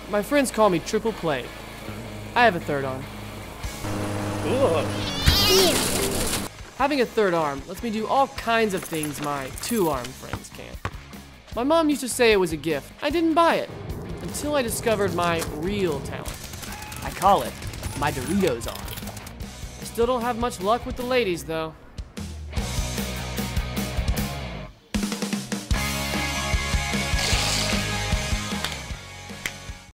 My friends call me Triple Play. I have a third arm. Ugh. Having a third arm lets me do all kinds of things my two-armed friends can't. My mom used to say it was a gift. I didn't buy it until I discovered my real talent. I call it my Doritos arm. I still don't have much luck with the ladies, though.